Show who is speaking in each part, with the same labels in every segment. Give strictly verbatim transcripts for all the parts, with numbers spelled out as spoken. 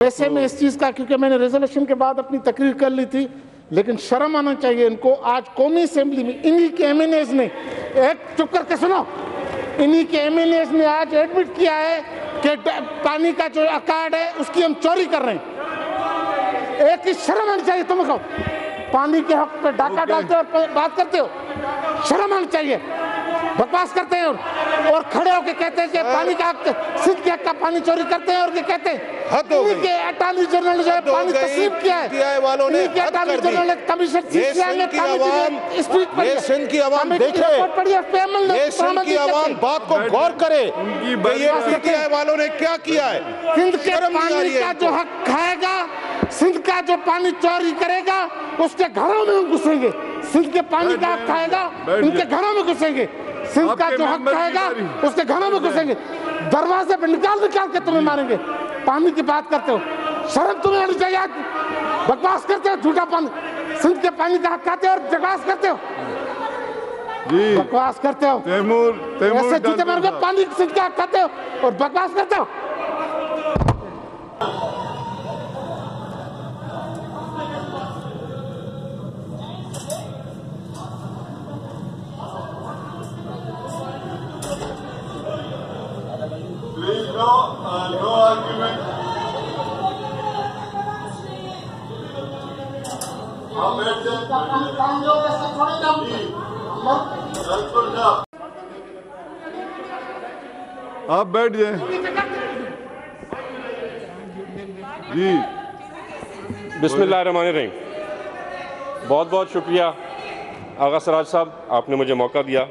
Speaker 1: ऐसे में इस चीज़ का, क्योंकि मैंने रेजोल्यूशन के बाद अपनी तकरीर कर ली थी, लेकिन शर्म आना चाहिए इनको। आज कौमी असेंबली में इन्हीं के एम एन एज ने, एक चुप करके सुनो, इन्हीं के एम एन एज ने आज एडमिट किया है कि पानी का जो अकार्ड है उसकी हम चोरी कर रहे हैं। एक ही शर्म आनी चाहिए तुमको, पानी के हक पे डाका डालते हो और बात करते हो, शर्म आनी चाहिए। बकवास करते हैं और, और खड़े होकर कहते हैं कि पानी का हक, सिंध के हक का पानी चोरी करते हैं, और ये कहते हैं के अटॉर्नी जनरल ने जो है पानी तस्लीम किया है, वालों ने अटॉर्नी जनरल ने कमीशन सीसीआई ने स्पीच पर,
Speaker 2: ये सिंध की आवाम देखे, ये सिंध की आवाम बात को गौर करे, ये पीटीआई वालों ने क्या किया है।
Speaker 1: सिंध के पानी का जो हक खाएगा, सिंध का जो पानी चोरी करेगा उसके घरों में घुसेंगे। सिंध के पानी का हक खाएगा उनके घरों में घुसेंगे, सिंध का जो हक खाएगा उसके घरों में घुसेंगे, दरवाजे पे निकाल निकाल के तुम्हें मारेंगे। पानी की बात करते हो, शर्म तुम्हें आनी चाहिए। बकवास करते हो, झूठा पानी, सिंध के पानी का हक खाते हो और बकवास करते हो, बकवास करते हो।
Speaker 3: तैमूर
Speaker 1: ऐसे झूठे मारोगे, पानी सिंध का हक खाते हो और बकवास करते हो।
Speaker 3: Please, no, uh, no argument. आप बैठ जाए, आप बैठ जाए जी।
Speaker 4: बिस्मिल्लाहिर्रहमानिर्रहीम। बहुत बहुत शुक्रिया आगा सराज साहब, आपने मुझे मौका दिया।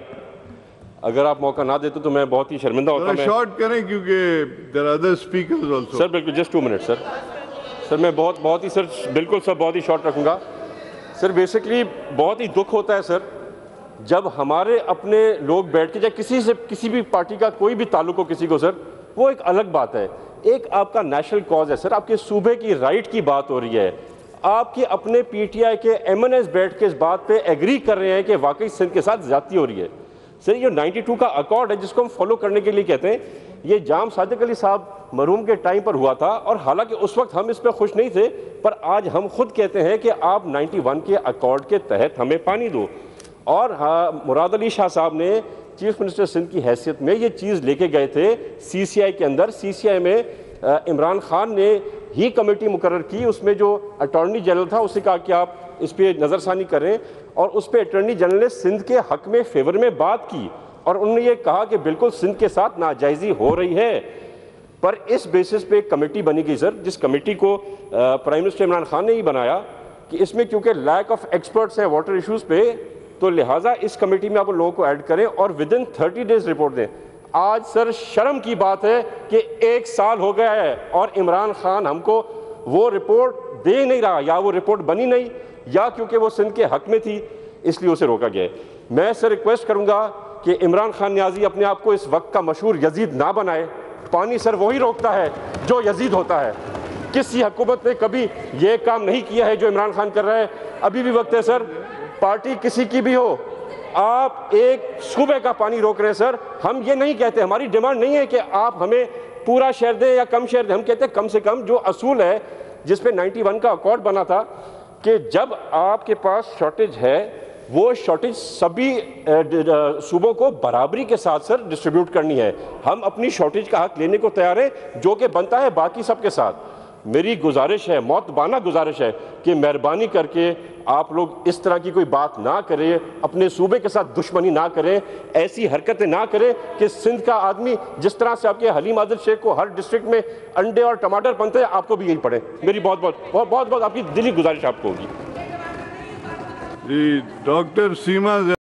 Speaker 4: अगर आप मौका ना देते तो मैं बहुत ही शर्मिंदा होता। मैं
Speaker 3: शॉर्ट करें क्योंकि there are other speakers also.
Speaker 4: Sir बिल्कुल, just two minute sir. Sir मैं बहुत बहुत ही सर बिल्कुल सर बहुत ही शॉर्ट रखूंगा। सर बेसिकली बहुत ही दुख होता है सर जब हमारे अपने लोग बैठ के, चाहे किसी से किसी भी पार्टी का कोई भी ताल्लुक हो किसी को सर, वो एक अलग बात है। एक आपका नेशनल कॉज है सर, आपके सूबे की राइट की बात हो रही है, आपके अपने पीटीआई के एम एन एस बैठ के इस बात पे एग्री कर रहे हैं कि वाकई सिंध के साथ ज्यादती हो रही है। सर ये बानवे का अकॉर्ड है जिसको हम फॉलो करने के लिए कहते हैं, ये जाम सादिक अली साहब मरहूम के टाइम पर हुआ था, और हालांकि उस वक्त हम इस पर खुश नहीं थे, पर आज हम खुद कहते हैं कि आप इक्यानवे के अकॉर्ड के तहत हमें पानी दो। और हाँ, मुराद अली शाह साहब ने चीफ मिनिस्टर सिंध की हैसियत में ये चीज़ लेके गए थे सीसीआई के अंदर। सीसीआई में इमरान खान ने ही कमेटी मुकर्रर की, उसमें जो अटॉर्नी जनरल था उसने कहा कि आप इस पर नज़रसानी करें, और उस पर अटॉर्नी जनरल ने सिंध के हक में फेवर में बात की, और उन्होंने ये कहा कि बिल्कुल सिंध के साथ नाजायज़ी हो रही है। पर इस बेसिस पे एक कमेटी बनी गई सर, जिस कमेटी को प्राइम मिनिस्टर इमरान खान ने ही बनाया कि इसमें क्योंकि लैक ऑफ एक्सपर्ट्स हैं वाटर इशूज़ पे, तो लिहाजा इस कमेटी में आप लोगों को ऐड करें और within thirty days report दें। आज सर शर्म की बात है कि एक साल हो गया है और इमरान खान हमको वो रिपोर्ट दे नहीं रहा, या वो रिपोर्ट बनी नहीं, या क्योंकि वो सिंध के हक में थी इसलिए उसे रोका गया है। मैं सर रिक्वेस्ट करूंगा कि इमरान खान न्याजी अपने आप को इस वक्त का मशहूर यजीद ना बनाए। पानी सर वही रोकता है जो यजीद होता है। किसी हुकूमत ने कभी ये काम नहीं किया है जो इमरान खान कर रहा है। अभी भी वक्त है सर, पार्टी किसी की भी हो, आप एक सूबे का पानी रोक रहे हैं सर। हम ये नहीं कहते, हमारी डिमांड नहीं है कि आप हमें पूरा शेयर दें या कम शेयर दें, हम कहते हैं कम से कम जो असूल है जिस पे इक्यानवे का अकॉर्ड बना था कि जब आपके पास शॉर्टेज है वो शॉर्टेज सभी सूबों को बराबरी के साथ सर डिस्ट्रीब्यूट करनी है। हम अपनी शॉर्टेज का हक लेने को तैयार है जो कि बनता है बाकी सबके साथ। मेरी गुजारिश है, मौतबाना गुजारिश है कि मेहरबानी करके आप लोग इस तरह की कोई बात ना करें, अपने सूबे के साथ दुश्मनी ना करें, ऐसी हरकतें ना करें कि सिंध का आदमी जिस तरह से आपके हलीम आदिल शेख को हर डिस्ट्रिक्ट में अंडे और टमाटर बनते हैं, आपको भी यही पड़े। मेरी बहुत बहुत बहुत बहुत, बहुत आपकी दिली गुजारिश आपको होगी।
Speaker 3: जी डॉक्टर सीमा